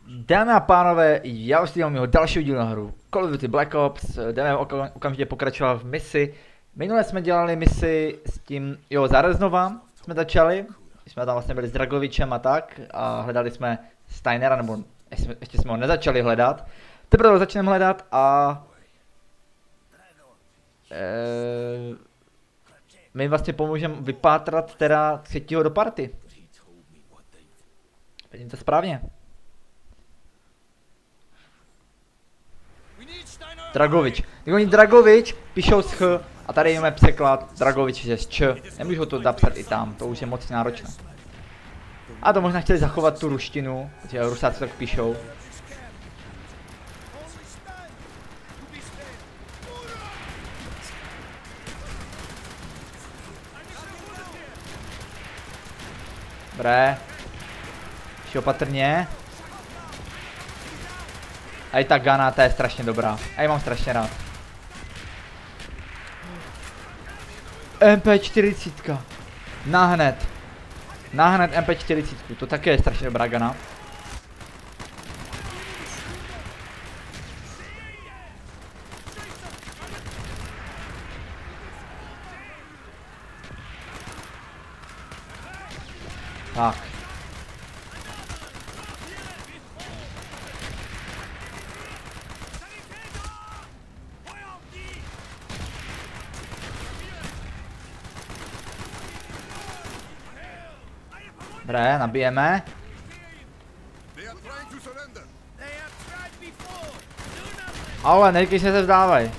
Dámy a pánové, já už dělám mého dalšího dílu na hru Call of Duty Black Ops. Jdeme okamžitě pokračovat v misi. Minule jsme dělali misi s tím, Zareznova jsme začali. Jsme tam vlastně byli s Dragovičem a tak a hledali jsme Steinera, nebo ještě jsme ho nezačali hledat. Teprve ho začneme hledat a... my vlastně pomůžeme vypátrat teda třetího do party. Vidím to správně. Dragovič. Když oni Dragovič píšou s Ch a tady máme překlad Dragovič je s Č. Nemůžu to napsat i tam, to už je moc náročné. A to možná chtěli zachovat tu ruštinu, protože Rusáci tak píšou. Dobré. Ještě opatrně. A i ta Gana, ta je strašně dobrá. A ji mám strašně rád. MP40. Nahned. Nahned MP40. To také je strašně dobrá Gana. Tak. Dobré, nabijeme. Ale neříkej, že se vzdávaj.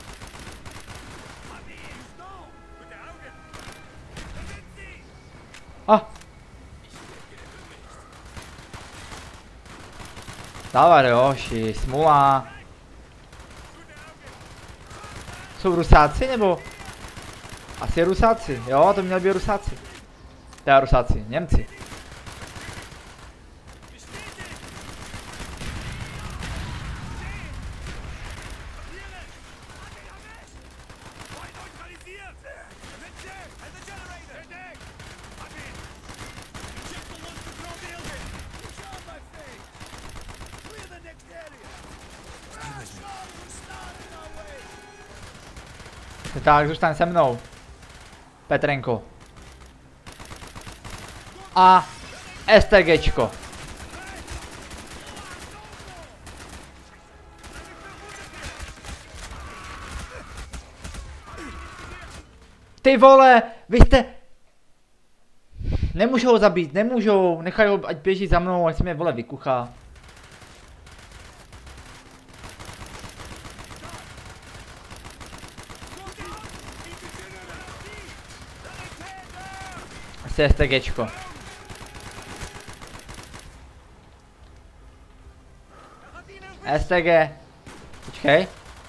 Dávaj Joši, smula. Jsou Rusáci nebo? Asi Rusáci, jo, to měli být Rusáci. Teda Rusáci, Němci. Tak, zůstaň se mnou. Petrenko. A STGčko. Ty vole, vy jste... Nemůžou ho zabít, nemůžou, nechají ho, ať běží za mnou, ať se mě vole vykuchá. Asi STGčko. STG. Počkej.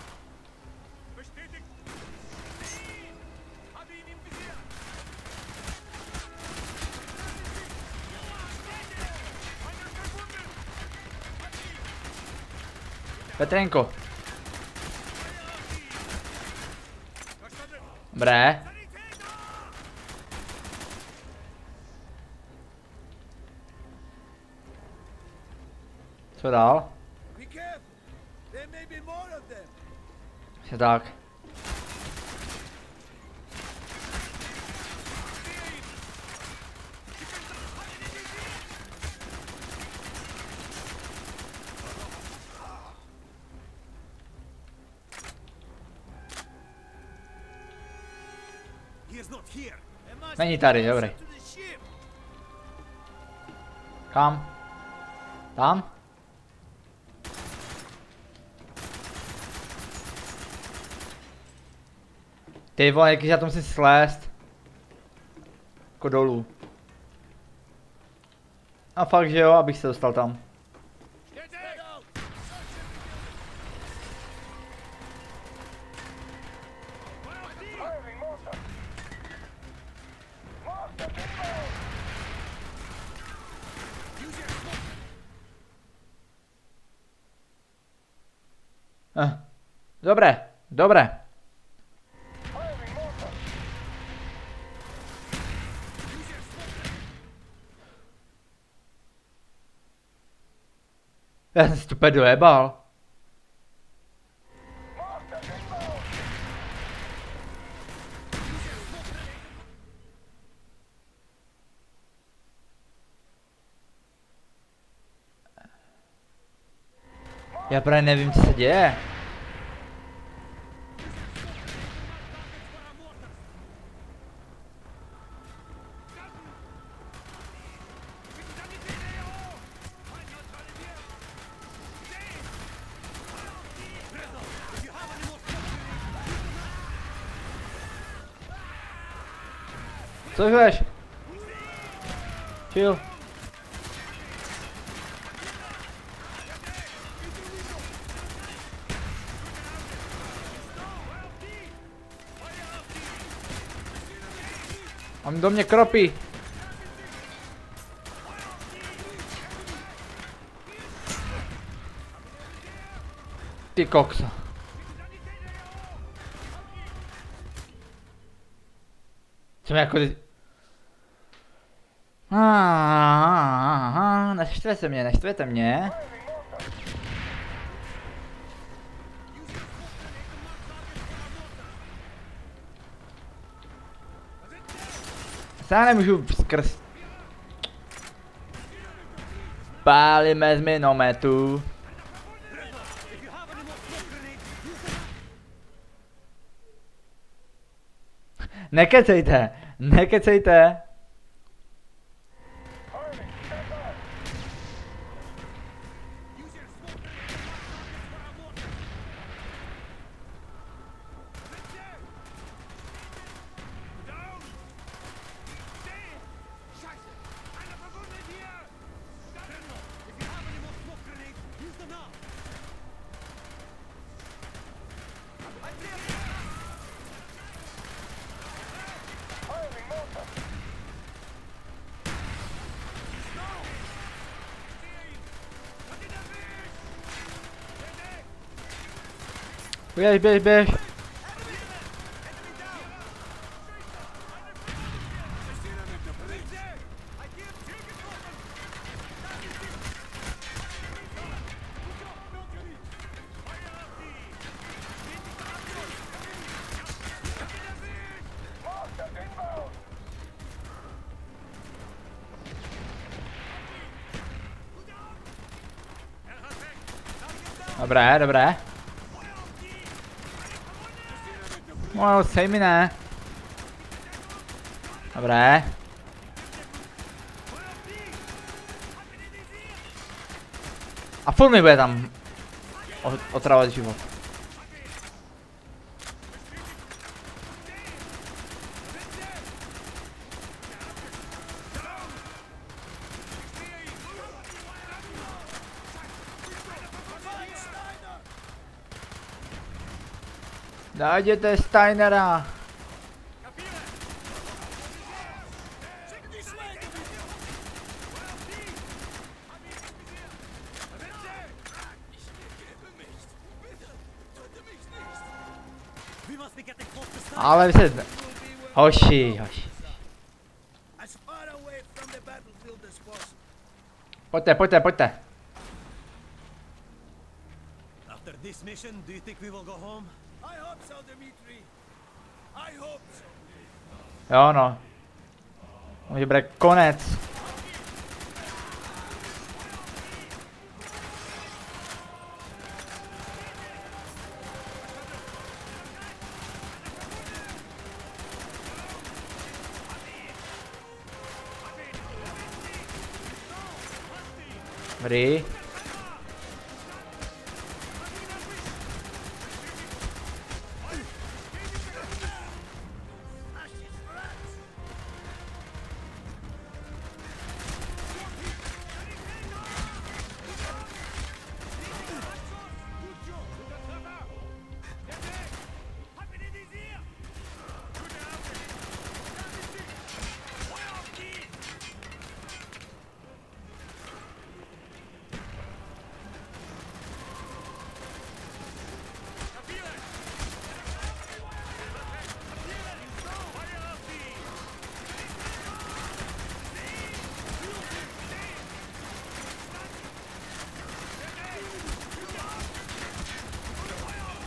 Petrenko. Dobré. Co dál? Je tak. Není tady, dobrý. Kam? Tam? Ty vole, jaký já to musím slést. Jako dolů. A fakt, že jo, abych se dostal tam. Dobré, dobré. Já jsem si to úplně dojebal. Já právě nevím, co se děje. Co žuješ? Chill. On do mě kropí. Ty kokso. Jsem jako ty... Neštvěte mě. Já nemůžu skrz... Pálíme z minometu. Nekecejte, nekecejte. Běž, běž, běž. Dobré, dobré. No, sej mi ne. Dobré. A furt mi bude tam otravovat život. Najděte Steinera. Ale vy se... Hoši, hoši. Pojďte, pojďte, pojďte. After this mission, do you think we will go home? I hope so, Dimitri. I hope so. Jo no. Může bude konec. Dobrý.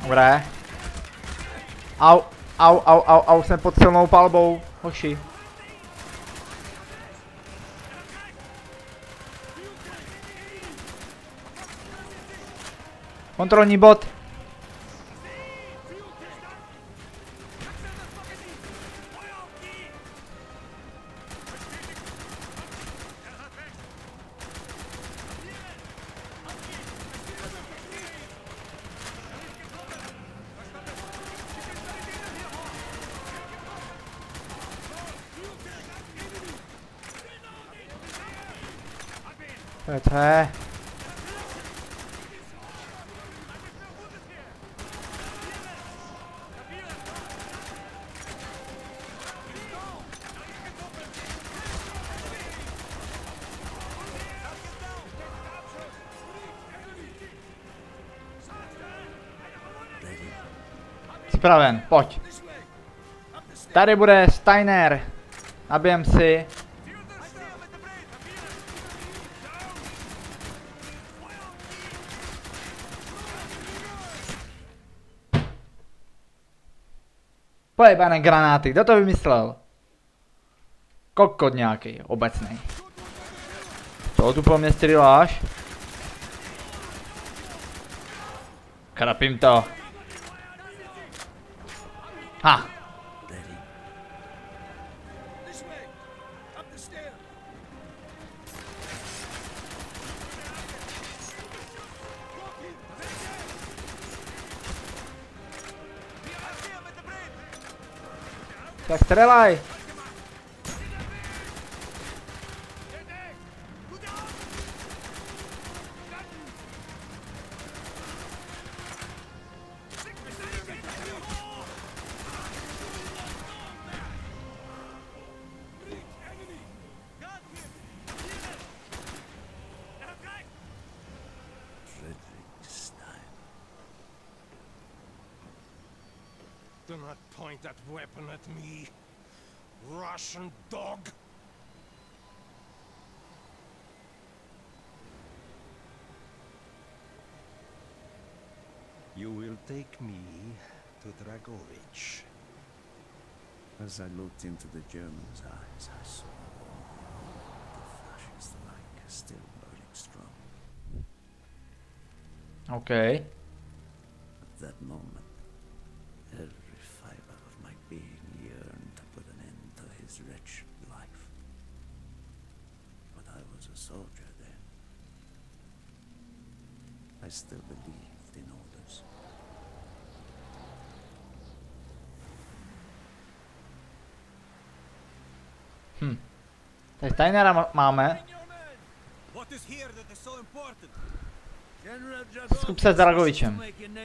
Dobré. Au, au, jsem pod silnou palbou, hoši. Kontrolní bod. Co je? Připraven, pojď. Tady bude Steiner. Nabijem si. Pojebané granáty, kdo to vymyslel? Kokot nějaký, obecný. Co tu po mě stříláš? Krapím to. Ha. Tak střelaj. Do not point that weapon at me, Russian dog! You will take me to Dragovich. As I looked into the German's eyes, I saw the fascist like still burning strong. Okay. At that moment, every fiber of my being yearned to put an end to his wretched life. But I was a soldier then. I still believed in orders. Tak Steinera máme. What is here that is so important? Skup se s Dragovičem.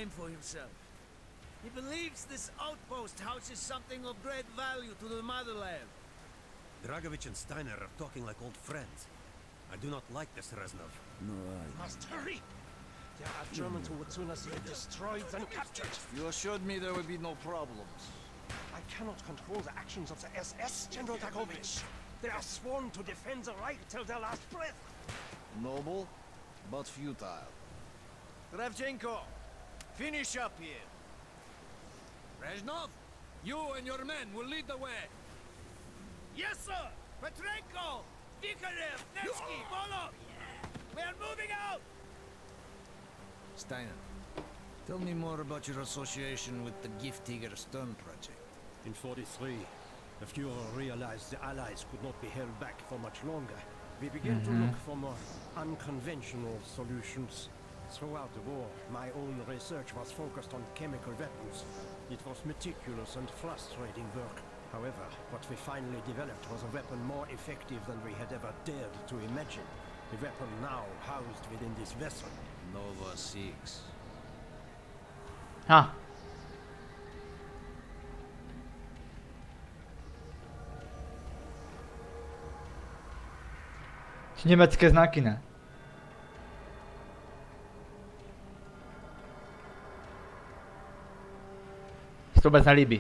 He believes this outpost houses something of great value to the motherland. Dragovich and Steiner are talking like old friends. I do not like this, Reznov. No, I... Must hurry. There are Germans who would sooner see it destroyed than captured. You assured me there would be no problems. I cannot control the actions of the SS, General Dragovich. They are sworn to defend the Reich till their last breath. Noble, but futile. Kravchenko, finish up here. Reznov, you and your men will lead the way. Yes, sir. Petrenko, Dikarev, Nevsky, Volov. We are moving out. Steiner, tell me more about your association with the Giftiger Stern project. In 43, the Fuhrer realized the Allies could not be held back for much longer. We began to look for more unconventional solutions. Throughout the war, my own research was focused on chemical weapons. It was meticulous and frustrating work. However, what we finally developed was a weapon more effective than we had ever dared to imagine. The weapon now housed within this vessel. Nova 6. Ha. Německé znaky, ne? Se to vůbec nelíbí.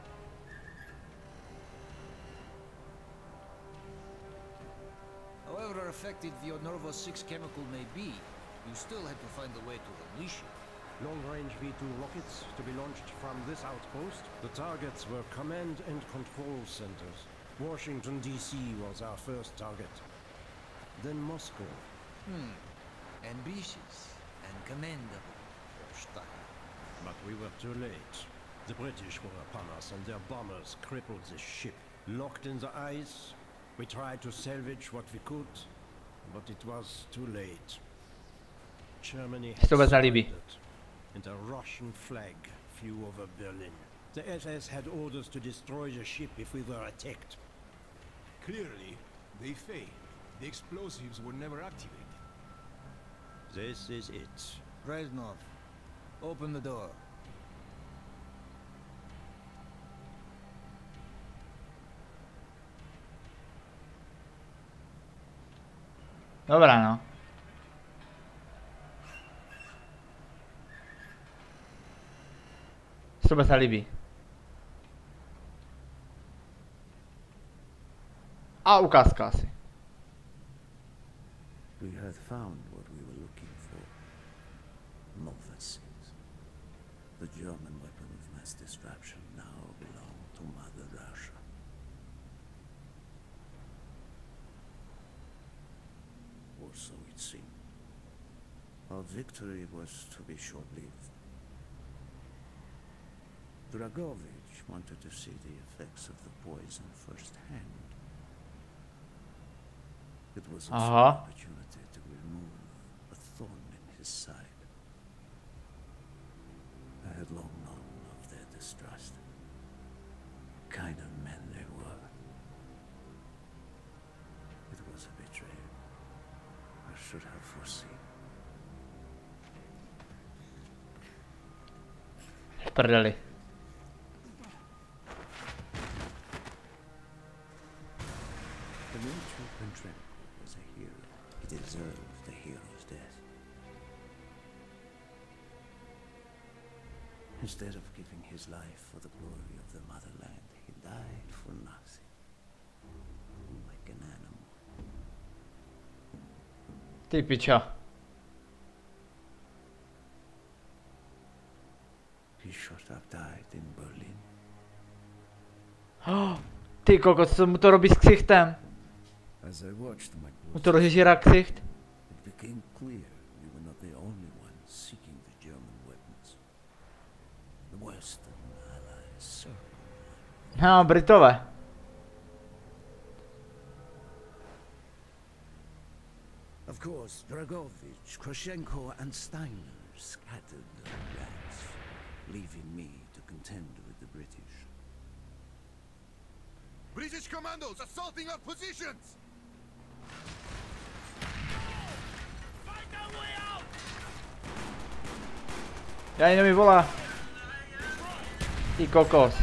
However, However effective the Nova 6 chemical may be, you still have to find a way to unleash it. Long-range V2 rockets to be launched from this outpost. The targets were command and control centers. Washington, D.C. was our first target. Then Moscow. Ambitious and commendable, Stein. But we were too late. The British were upon us and their bombers crippled the ship. Locked in the ice, we tried to salvage what we could, but it was too late. Germany had surrendered, and a Russian flag flew over Berlin. The SS had orders to destroy the ship if we were attacked. Clearly, they failed. The explosives were never activated. This is it. Reznov, open the door. Dobrá, no. Super se líbí. A ukázka asi. We had found what we were looking for. Nova 6. The German weapon of mass destruction now belonged to Mother Russia. Or so it seemed. Our victory was to be short-lived. Dragovich wanted to see the effects of the poison firsthand. It was also an opportunity to remove a thorn in his side. I had long known of their distrust. Kind of men they were. It was a betrayal. I should have foreseen. Prdeli. The military Pentrenko was a hero. He deserved the hero's death. Instead of giving his life for the glory of the motherland, he died for nothing. Like an animal. Ty piča. He shot up died in Berlin. Ty kokos, co mu to robí s ksichtem? As I watched my Mu to rozežírá ksicht. it became clear we were not the only ones seeking the German weapons. The Western Allies circled. No, Britové. Of course, Dragovich, Krashenko, and Steiner scattered the rats, leaving me to contend with the British. British commandos assaulting our positions! Find our way out! Já jenom mi volá. Ty kokos.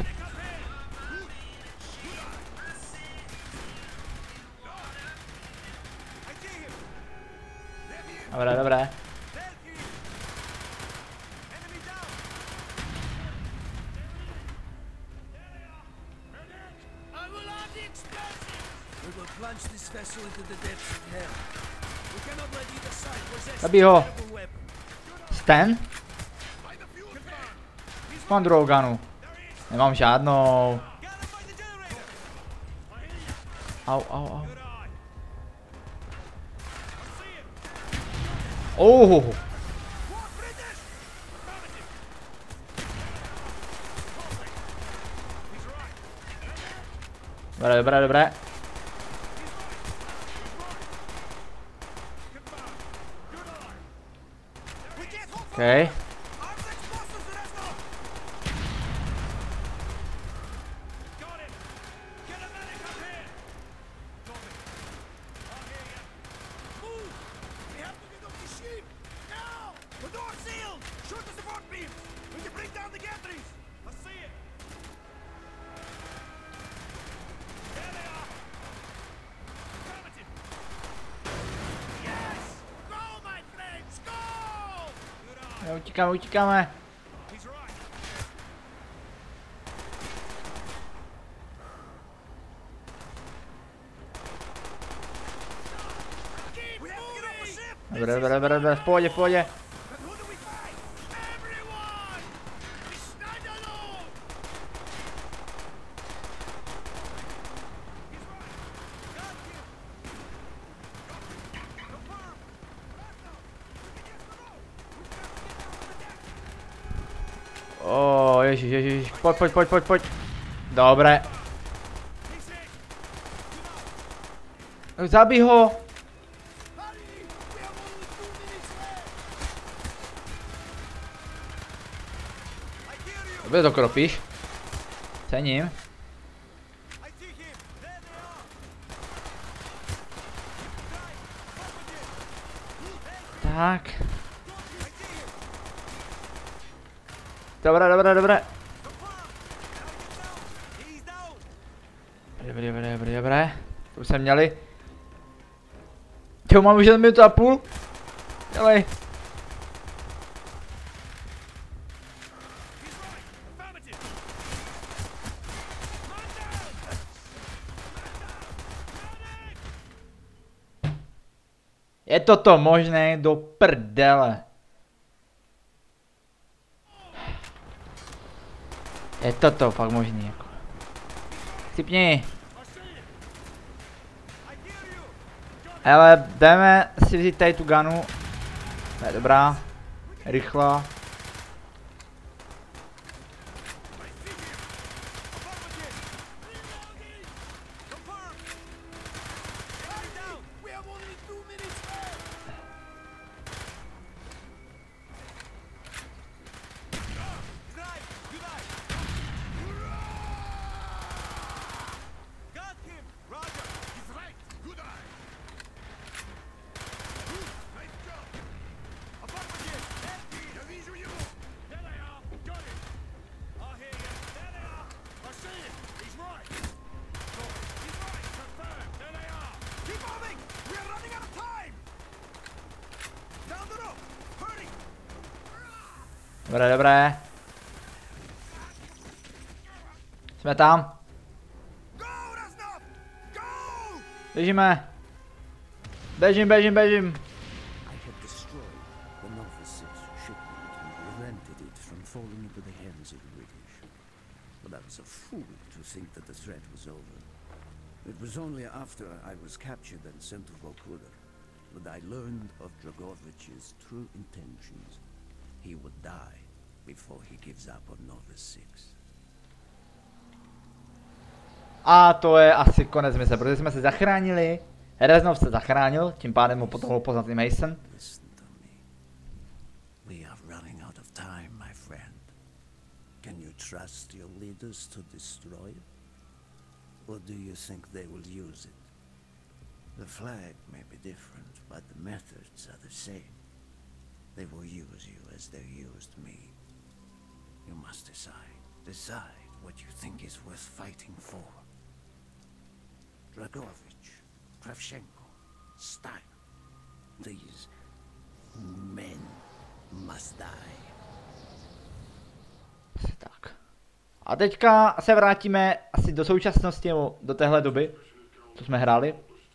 Dobré, dobré. Zabij ho. Stan? Mám druhou gunu. Nemám žádnou. Au, au, au. Oh. Dobré, dobré, dobré. Okay. Utíkáme, utíkáme. Dobré, v pohodě, v pohodě. O, ježiš, pojď. Dobré. Zabij ho. Dobře to kropíš. Cením. Tak. Dobré. Dobré. To už jsme měli. Jo, mám už 1 minutu a půl. Dělej. Je toto možné do prdele? Je toto fakt možný jako. Sypni. Hele, jdeme si vzít tady tu gunu. To je dobrá. Rychlá. Dobré. Jsme tam. Běžíme. Běžím. I had destroyed the Novice's shipment and prevented it from falling into the hands of the British. But I was a fool to think that the threat was over. It was only after I was captured and sent to Vorkuta that I learned of Dragovich's true intentions. He would die before he gives up on Novus 6. A to je asi konec mise, protože jsme se zachránili. Reznov se zachránil, tím pádem mu potom mohl poznat i Mason. Listen to me. We are running out of time, my friend. Can you trust your leaders to destroy it? Or do you think they will use it? The flag may be different, but the methods are the same. They will use you as they used me. You must decide. Decide what you think is worth fighting for. Dragovich, Kravchenko, Stein. These men must die. Tak. A teďka se vrátíme asi do současnosti, nebo do téhle doby, co jsme hráli.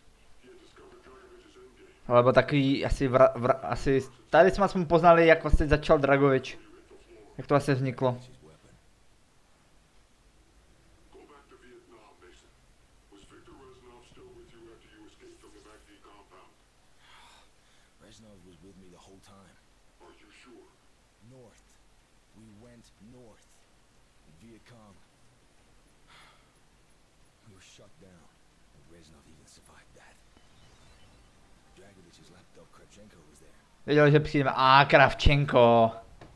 Alebo takový asi tady jsme aspoň poznali, jak vlastně začal Dragovich. Jak to vlastně vzniklo. Reznov was with me the whole time. Are you sure? North. We went north. Viet Cong. We were shut down. And Reznov even survived that. Dragovich's lapdog Kravchenko was there. Věděl, že přijdeme. Kravchenko.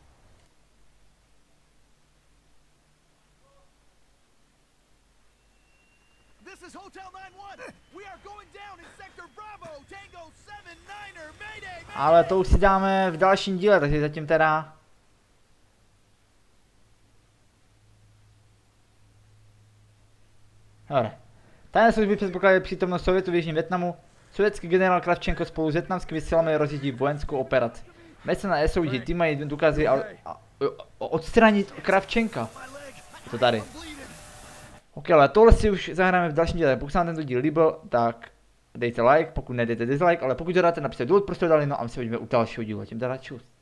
This is Hotel 9-1. We are going down in sector Bravo. Tango 7-9er. Mayday. Ale to už si dáme v dalším díle, takže zatím teda... Dobre. Tajné služby předpokládají přítomnost Sovětu v Jižním Vietnamu. Sovětský generál Kravchenko spolu s vietnamskými silami rozjíždí vojenskou operaci. Mason a SOG tým mají důkazy odstranit Kravchenka. Je to tady. Ok, ale tohle si už zahráme v dalším díle. Pokud se vám tento díl líbil, tak dejte like, pokud nedejte dislike, ale pokud to dáte, napište důvod, proč to dali, no a my se uvidíme u dalšího dílu. Tím teda čus.